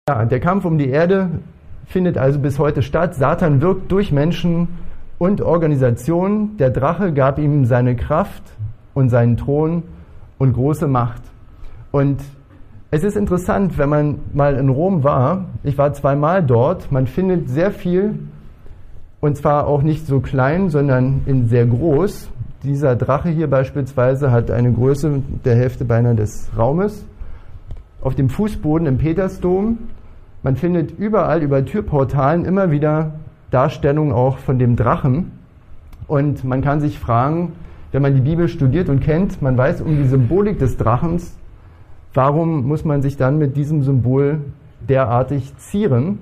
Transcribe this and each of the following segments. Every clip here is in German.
Ja, der Kampf um die Erde findet also bis heute statt. Satan wirkt durch Menschen und Organisationen. Der Drache gab ihm seine Kraft und seinen Thron und große Macht. Und es ist interessant, wenn man mal in Rom war, ich war 2-mal dort, man findet sehr viel, und zwar auch nicht so klein, sondern in sehr groß. Dieser Drache hier beispielsweise hat eine Größe der Hälfte beinahe des Raumes. Auf dem Fußboden im Petersdom, man findet überall über Türportalen immer wieder Darstellungen auch von dem Drachen. Und man kann sich fragen, wenn man die Bibel studiert und kennt, man weiß um die Symbolik des Drachens, warum muss man sich dann mit diesem Symbol derartig zieren?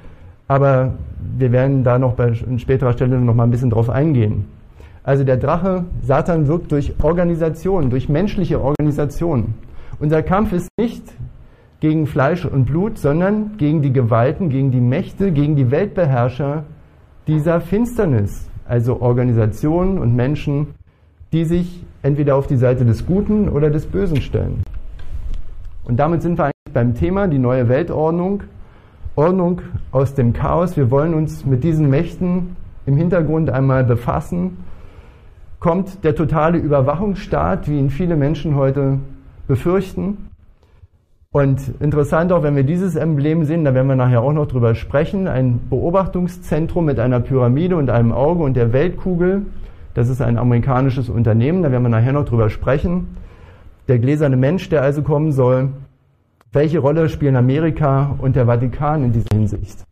Aber wir werden da noch an späterer Stelle noch mal ein bisschen drauf eingehen. Also der Drache, Satan wirkt durch Organisationen, durch menschliche Organisationen. Unser Kampf ist nicht gegen Fleisch und Blut, sondern gegen die Gewalten, gegen die Mächte, gegen die Weltbeherrscher dieser Finsternis. Also Organisationen und Menschen, die sich entweder auf die Seite des Guten oder des Bösen stellen. Und damit sind wir eigentlich beim Thema, die neue Weltordnung, Ordnung aus dem Chaos. Wir wollen uns mit diesen Mächten im Hintergrund einmal befassen. Kommt der totale Überwachungsstaat, wie ihn viele Menschen heute befürchten? Und interessant auch, wenn wir dieses Emblem sehen, da werden wir nachher auch noch drüber sprechen, ein Beobachtungszentrum mit einer Pyramide und einem Auge und der Weltkugel. Das ist ein amerikanisches Unternehmen, da werden wir nachher noch drüber sprechen. Der gläserne Mensch, der also kommen soll. Welche Rolle spielen Amerika und der Vatikan in dieser Hinsicht?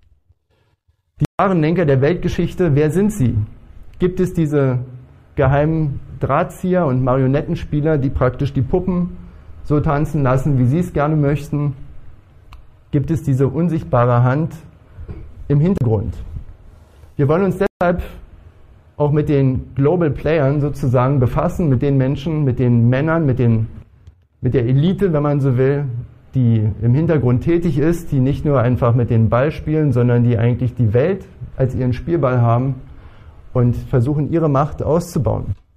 Die wahren Lenker der Weltgeschichte, wer sind sie? Gibt es diese geheimen Drahtzieher und Marionettenspieler, die praktisch die Puppen so tanzen lassen, wie sie es gerne möchten? Gibt es diese unsichtbare Hand im Hintergrund? Wir wollen uns deshalb auch mit den Global Playern sozusagen befassen, mit den Menschen, mit den Männern, mit der Elite, wenn man so will, die im Hintergrund tätig ist, die nicht nur einfach mit den Ball spielen, sondern die eigentlich die Welt als ihren Spielball haben und versuchen, ihre Macht auszubauen.